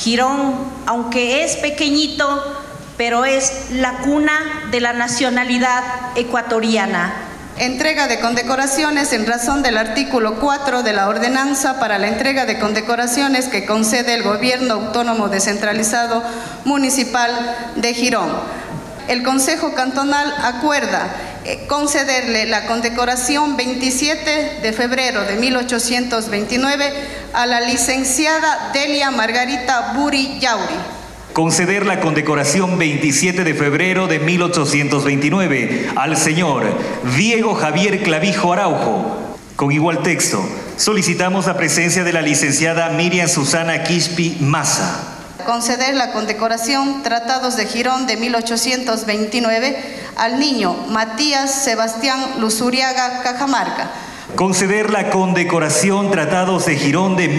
Girón, aunque es pequeñito, pero es la cuna de la nacionalidad ecuatoriana. Entrega de condecoraciones en razón del artículo 4 de la ordenanza para la entrega de condecoraciones que concede el Gobierno Autónomo Descentralizado Municipal de Girón. El Consejo Cantonal acuerda concederle la condecoración 27 de febrero de 1829 a la licenciada Delia Margarita Buri Yauri. Conceder la condecoración 27 de febrero de 1829 al señor Diego Javier Clavijo Araujo. Con igual texto, solicitamos la presencia de la licenciada Miriam Susana Quispe Maza. Conceder la condecoración Tratados de Girón de 1829 al niño Matías Sebastián Luzuriaga Cajamarca. Conceder la condecoración Tratados de Girón de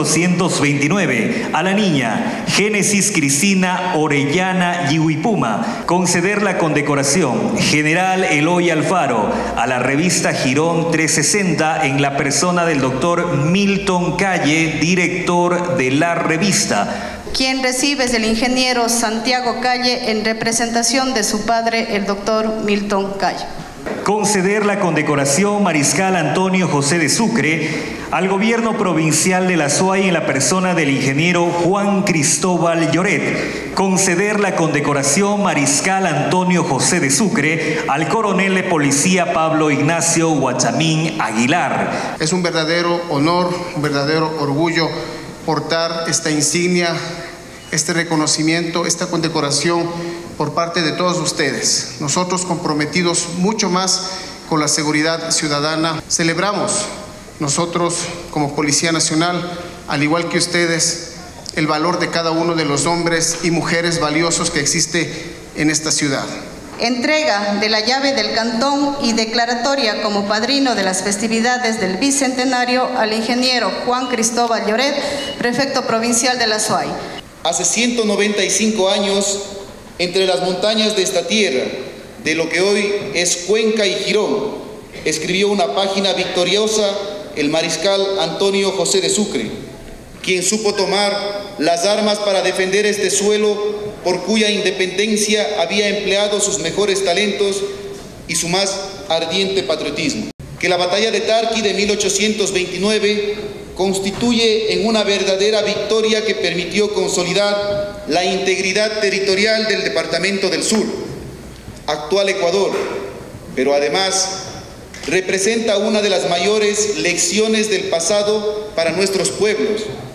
1829 a la niña Génesis Cristina Orellana Yihuipuma. Conceder la condecoración General Eloy Alfaro a la revista Girón 360 en la persona del doctor Milton Calle, director de la revista. Quien recibe es el ingeniero Santiago Calle en representación de su padre, el doctor Milton Calle. Conceder la condecoración Mariscal Antonio José de Sucre al gobierno provincial de La Suay en la persona del ingeniero Juan Cristóbal Lloret. Conceder la condecoración Mariscal Antonio José de Sucre al coronel de policía Pablo Ignacio Guachamín Aguilar. Es un verdadero honor, un verdadero orgullo portar esta insignia, este reconocimiento, esta condecoración por parte de todos ustedes. Nosotros comprometidos mucho más con la seguridad ciudadana. Celebramos nosotros como Policía Nacional, al igual que ustedes, el valor de cada uno de los hombres y mujeres valiosos que existe en esta ciudad. Entrega de la llave del cantón y declaratoria como padrino de las festividades del Bicentenario al ingeniero Juan Cristóbal Lloret, prefecto provincial de La Suay. Hace 195 años, entre las montañas de esta tierra, de lo que hoy es Cuenca y Girón, escribió una página victoriosa el mariscal Antonio José de Sucre, quien supo tomar las armas para defender este suelo por cuya independencia había empleado sus mejores talentos y su más ardiente patriotismo. Que la batalla de Tarqui de 1829 constituye en una verdadera victoria que permitió consolidar la integridad territorial del Departamento del Sur, actual Ecuador, pero además representa una de las mayores lecciones del pasado para nuestros pueblos,